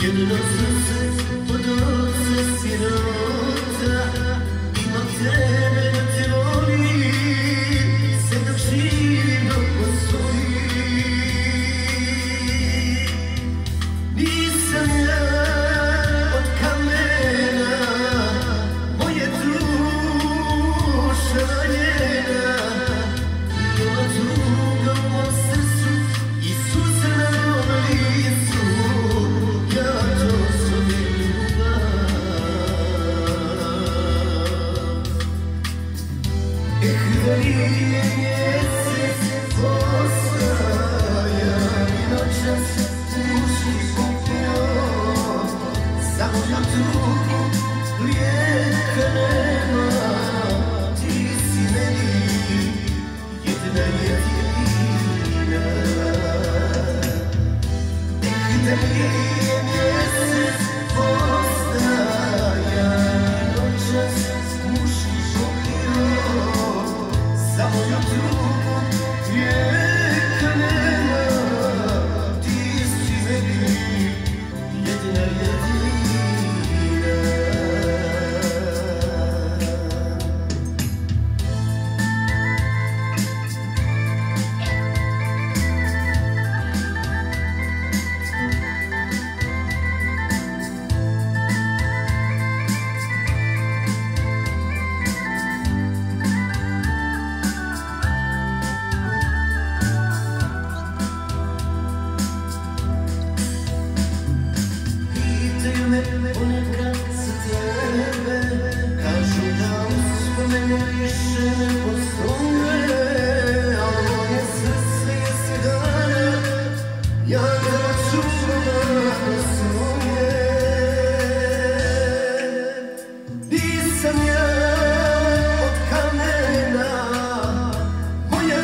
jedno srce od oca sirota, ima tebe da te voli, sve dok živim dok postoji. Nisam ja od kamena, moje duša ranjena, ova tuga u mom srcu i suze na mom licu, ja to zovem ljubav. Da nije mjesec postajan i noćas uši popio, samo na tugu lijeka nema, ti si meni jedna jedina. Da nije mjesec postajan i noćas uši popio, samo na tugu lijeka nema, ti si meni jedina jedina. Ponekad za tebe kažu da uspomene više ne postoje, ali moje srce je sedana, ja ga čuvam svoje. Nisam ja od kamena, moja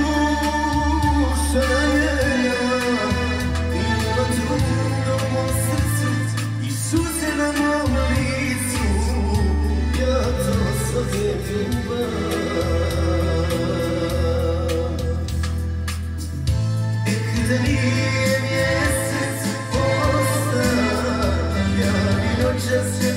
duša ranjena, ima tuga u mom srcu i suze na mom licu, ja to zovem ljubav. Da nije mjesec postajan i noćas